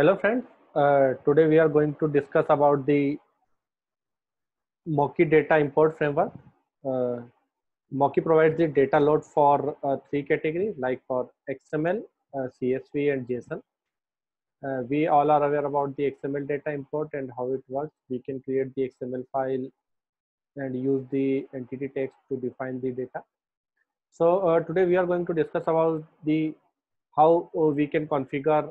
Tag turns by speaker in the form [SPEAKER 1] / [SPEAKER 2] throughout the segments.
[SPEAKER 1] Hello friends, today we are going to discuss about the Mocky data import framework. Uh, Mocky provides the data load for three categories like for XML, CSV and JSON. We all are aware about the XML data import and how it works. We can create the XML file and use the entity text to define the data. So today we are going to discuss about the how we can configure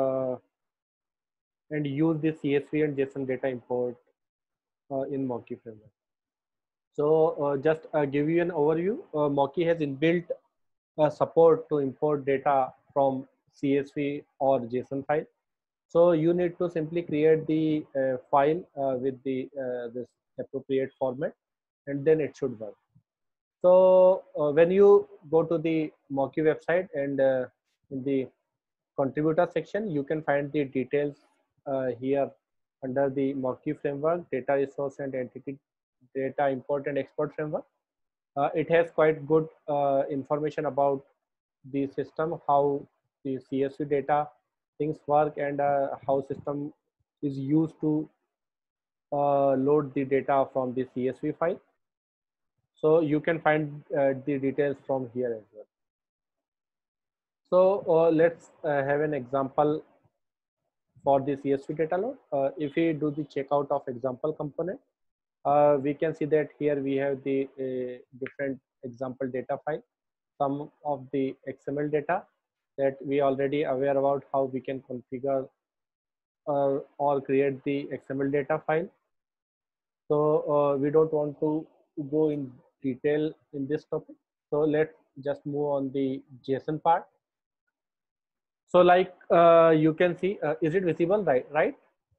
[SPEAKER 1] and use the CSV and JSON data import in Mocky framework. So just give you an overview. Mocky has inbuilt support to import data from CSV or JSON file. So you need to simply create the file with the this appropriate format, and then it should work. So when you go to the Mocky website and in the contributor section, you can find the details here under the Mocky framework, data resource and entity data import and export framework. It has quite good information about the system, how the CSV data things work, and how system is used to load the data from the CSV file. So you can find the details from here as well. So let's have an example for the CSV data load. If we do the checkout of example component, we can see that here we have the different example data file, some of the XML data that we already aware about how we can configure or create the XML data file. So we don't want to go in detail in this topic. So let's just move on the JSON part. So like you can see, is it visible, right?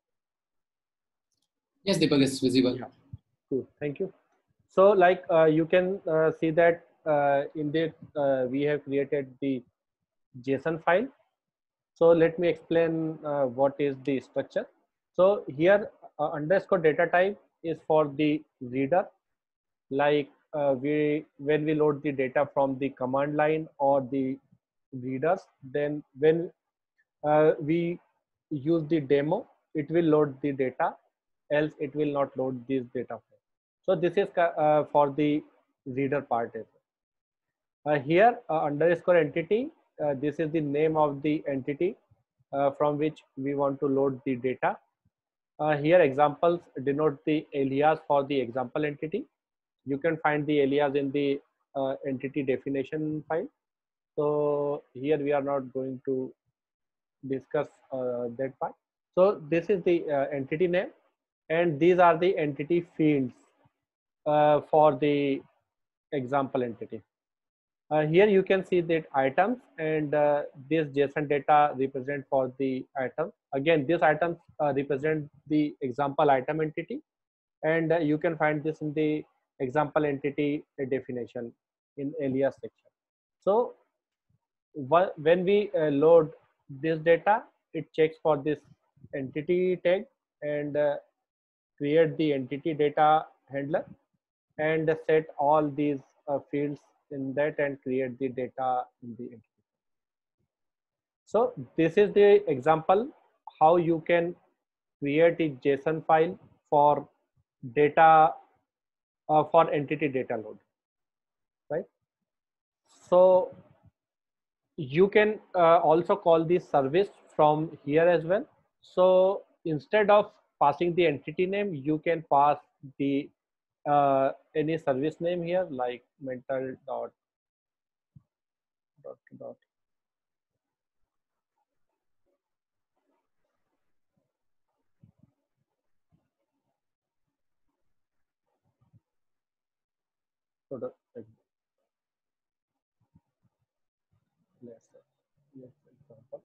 [SPEAKER 2] Yes, Deepak, is visible.
[SPEAKER 1] Yeah. Cool. Thank you. So like you can see that in this we have created the JSON file. So let me explain what is the structure. So here underscore data type is for the reader. Like when we load the data from the command line or the readers, then when we use the demo, it will load the data, else it will not load this data. So this is for the reader part as well. Here underscore entity, this is the name of the entity from which we want to load the data. Here examples denote the alias for the example entity. You can find the alias in the entity definition file. So here we are not going to discuss that part. So this is the entity name, and these are the entity fields for the example entity. Here you can see that items, and this JSON data represent for the item. Again, these items represent the example item entity, and you can find this in the example entity definition in alias section. So when we load this data, it checks for this entity tag and create the entity data handler and set all these fields in that and create the data in the entity. So this is the example how you can create a JSON file for data for entity data load, right? So you can also call this service from here as well. So instead of passing the entity name, you can pass the any service name here, like mental dot. So let's example,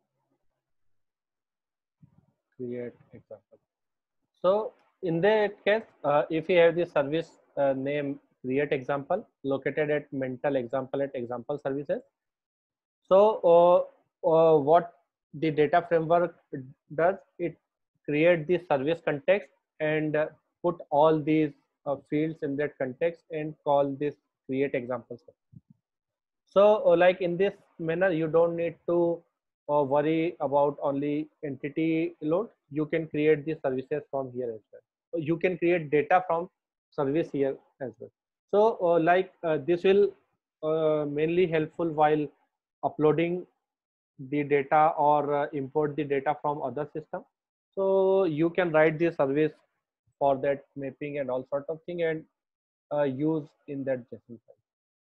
[SPEAKER 1] create example. So in that case, if you have the service name create example located at mental example at example services. So what the data framework does, it create the service context and put all these fields in that context and call this create example. So like in this manner, you don't need to worry about only entity load, you can create the services from here as well. So you can create data from service here as well. So this will mainly helpful while uploading the data or import the data from other system. So you can write the service for that mapping and all sort of thing, and use in that JSON file.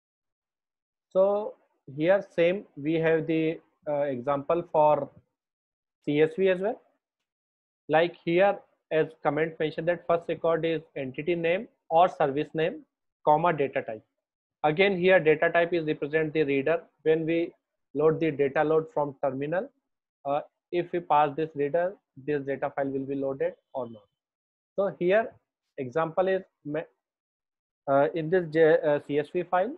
[SPEAKER 1] So here same we have the example for CSV as well. Like here, as comment mentioned that first record is entity name or service name, comma data type. Again here data type is represent the reader. When we load the data load from terminal, uh, if we pass this reader, this data file will be loaded or not. So here example is in this CSV file,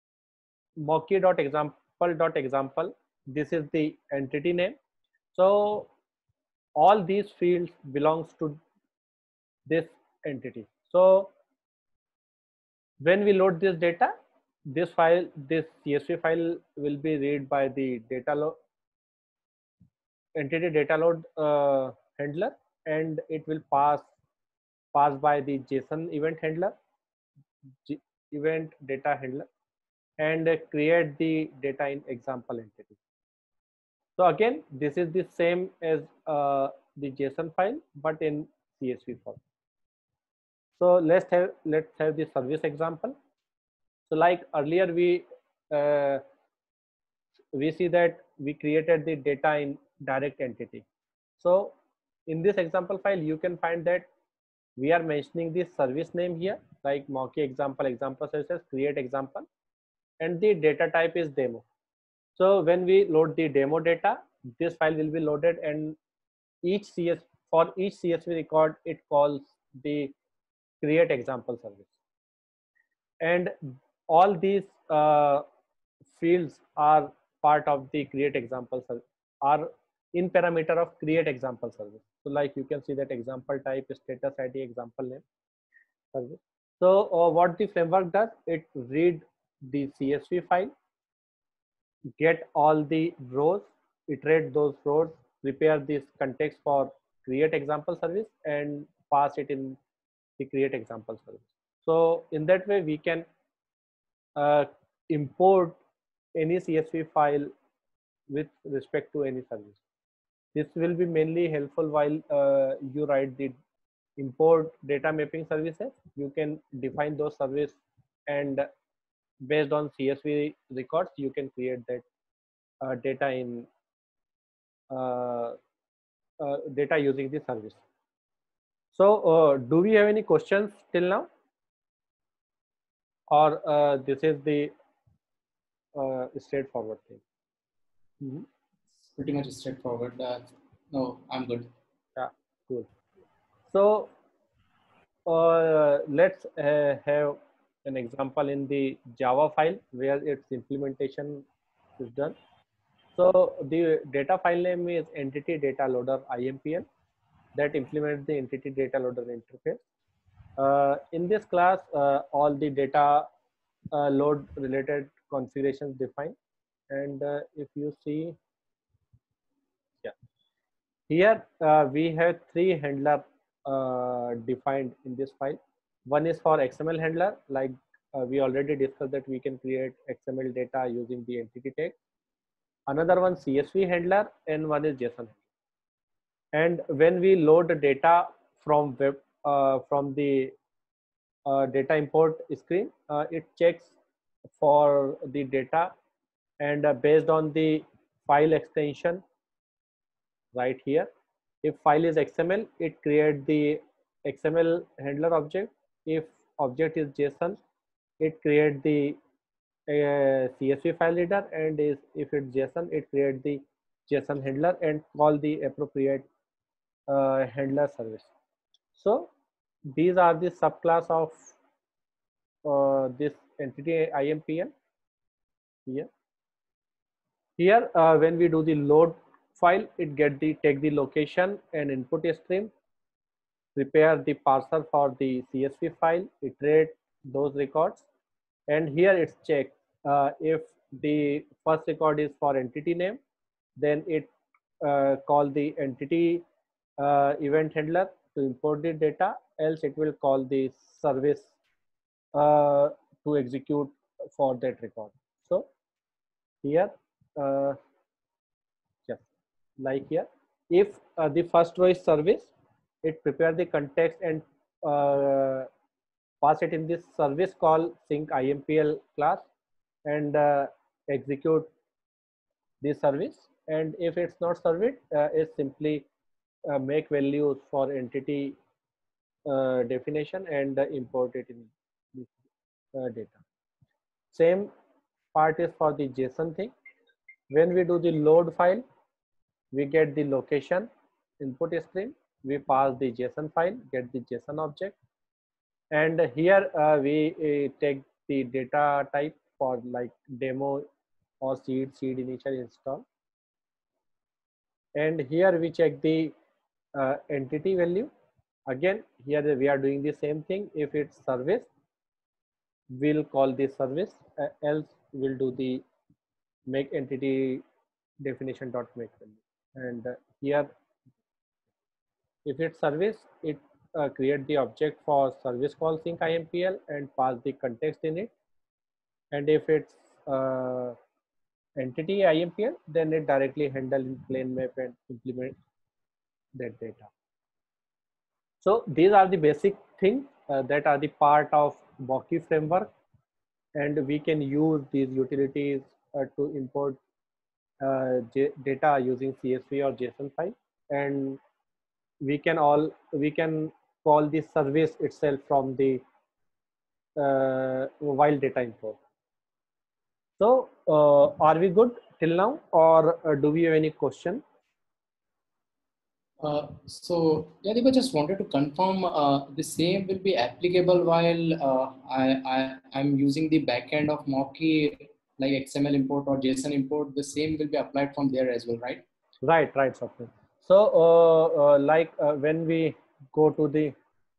[SPEAKER 1] mocky.example.example. This is the entity name. So all these fields belongs to this entity. So when we load this data, this file, this CSV file will be read by the data load entity data load handler, and it will pass by the JSON event handler, event data handler, and create the data in example entity. So again, this is the same as the JSON file, but in CSV form. So let's have the service example. So like earlier uh, we see that we created the data in direct entity. So in this example file, you can find that we are mentioning the service name here, like Mocky example services create example, and the data type is demo. So when we load the demo data, this file will be loaded, and for each CSV record, it calls the create example service. And all these fields are part of the create example service, are in parameter of create example service. So like you can see that example type, status ID, example name service. So what the framework does, it read the CSV file, get all the rows, iterate those rows, prepare this context for create example service, and pass it in the create example service. So in that way, we can uh, import any CSV file with respect to any service. This will be mainly helpful while you write the import data mapping services. You can define those services, and based on CSV records, you can create that data in data using the service. So do we have any questions till now, or this is the straightforward thing?
[SPEAKER 2] It's pretty much straightforward. No, I'm good.
[SPEAKER 1] Yeah, cool. So let's have an example in the Java file where its implementation is done. So the data file name is entity data loader IMPL, that implements the entity data loader interface. In this class, all the data load related configurations defined. And if you see, yeah, here we have three handler defined in this file. One is for XML handler, like we already discussed that we can create XML data using the entity tag. Another one CSV handler, and one is JSON. And when we load the data from web from the data import screen, it checks for the data, and based on the file extension right here, if file is XML, it creates the XML handler object. If object is JSON, it creates the CSV file reader, and if it's JSON, it creates the JSON handler and call the appropriate handler service. So these are the subclass of this entity IMPL here. Here, when we do the load file, it take the location and input stream, prepare the parser for the CSV file, iterate those records, and here it's checked if the first record is for entity name, then it call the entity event handler to import the data, else it will call the service uh, to execute for that record. So here, just like here, if the first row is service, it prepare the context and pass it in this service call sync IMPL class and execute the service. And if it's not served, it simply make values for entity definition and import it in this data. Same part is for the JSON thing. When we do the load file, we get the location input stream, we pass the JSON file, get the JSON object, and here we take the data type for like demo or seed initial install, and here we check the entity value. Again, here we are doing the same thing. If it's service, we'll call the service, else we'll do the make entity definition dot make value. And here, if it's service, it create the object for service call sync IMPL and pass the context in it. And if it's entity IMPL, then it directly handle in plain map and implement that data. So these are the basic things that are the part of Boki framework, and we can use these utilities to import data using CSV or JSON file, and we can call the service itself from the while data import. So are we good till now, or do we have any question?
[SPEAKER 2] So Yadiba, just wanted to confirm the same will be applicable while I'm using the backend of Moki, like XML import or JSON import. The same will be applied from there as well, right?
[SPEAKER 1] Right, Swapnil. So when we go to the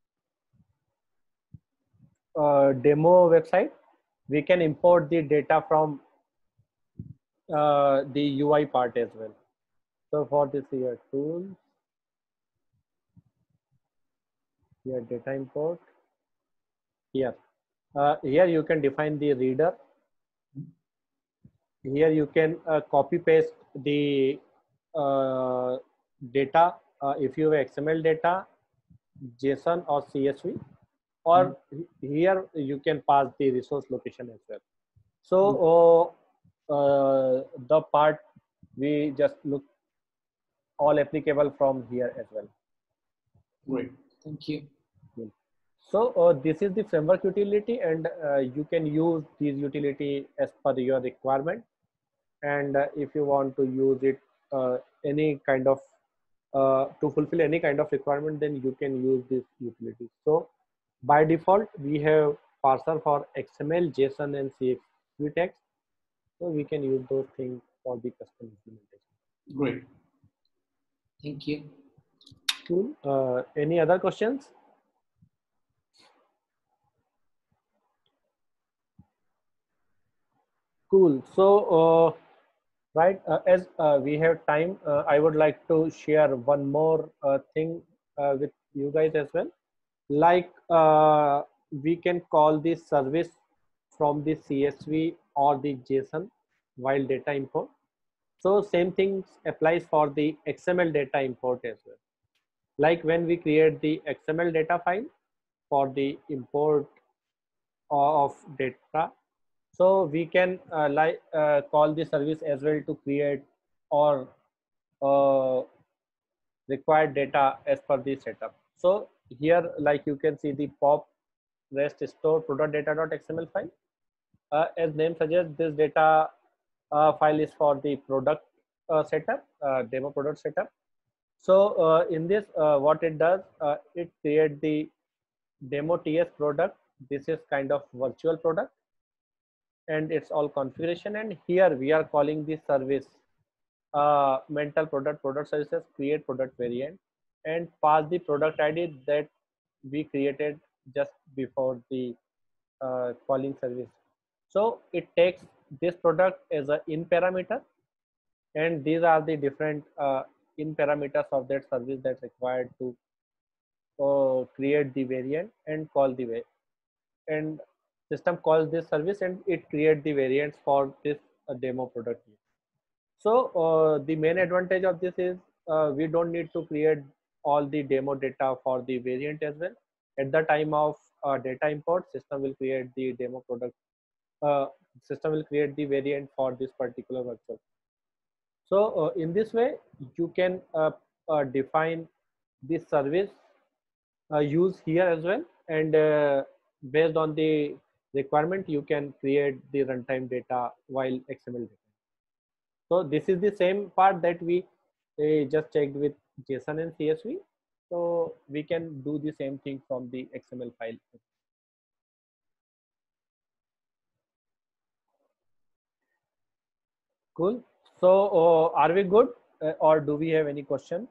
[SPEAKER 1] demo website, we can import the data from the UI part as well. So for this here tools, here data import, here you can define the reader. Here you can copy paste the data if you have XML data, JSON or CSV, or here you can pass the resource location as well. So the part we just look all applicable from here as well.
[SPEAKER 2] Great, thank you.
[SPEAKER 1] So this is the framework utility, and you can use these utility as per your requirement. And if you want to use it any kind of to fulfill any kind of requirement, then you can use this utility. So by default, we have parser for XML, JSON, and CSV text. So we can use those things for the custom implementation.
[SPEAKER 2] Great. Thank you.
[SPEAKER 1] Cool. Any other questions? Cool. So right, as we have time, I would like to share one more thing with you guys as well. Like we can call this service from the CSV or the JSON while data import. So same things applies for the XML data import as well. Like when we create the XML data file for the import of data, so we can call the service as well to create or required data as per the setup. So here, like you can see the pop rest store product data.xml file. As name suggests, this data file is for the product setup, demo product setup. So in this, what it does, it creates the demo TS product. This is kind of virtual product, and it's all configuration. And here we are calling this service mental product services create product variant, and pass the product ID that we created just before the calling service. So it takes this product as a in parameter, and these are the different in parameters of that service that's required to create the variant and call the way, and system calls this service and it creates the variants for this demo product. So the main advantage of this is we don't need to create all the demo data for the variant as well. At the time of data import, system will create the demo product. Uh, System will create the variant for this particular workflow. So in this way, you can define this service use here as well, and based on the requirement, you can create the runtime data while XML data. So this is the same part that we just checked with JSON and CSV. So we can do the same thing from the XML file. Cool. So are we good, or do we have any question?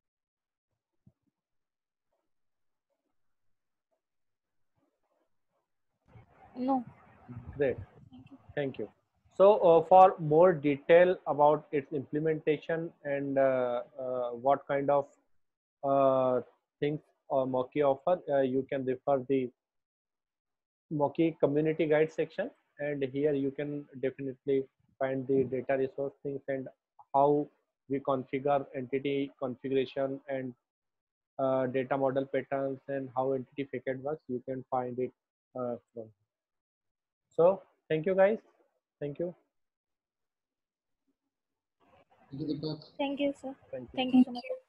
[SPEAKER 3] No.
[SPEAKER 1] Great.
[SPEAKER 3] Thank you.
[SPEAKER 1] Thank you. So for more detail about its implementation and what kind of things Moki offer, you can refer the Moki community guide section, and here you can definitely find the data resource things and how we configure entity configuration and data model patterns and how entity facade works. You can find it from. So thank you guys. Thank you.
[SPEAKER 2] Thank you, Deepak.
[SPEAKER 3] Thank you, sir.
[SPEAKER 1] Thank you.
[SPEAKER 3] Thank you so much.